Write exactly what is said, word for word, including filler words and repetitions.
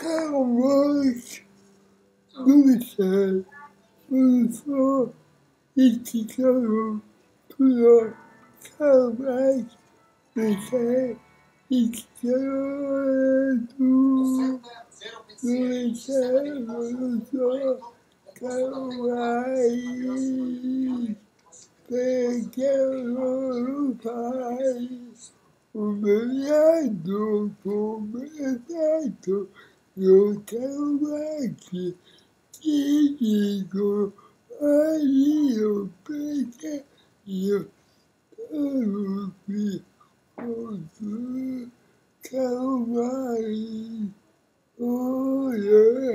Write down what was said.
calmos, dulce, dulce, isticato, tutto, calmai, dulce, isticato, dulce, dulce, calmai, perché non lo fai? Un miliardo come tanto non te lo manchi, ti dico, ah io perché io sono qui con te, calmai, oh yeah.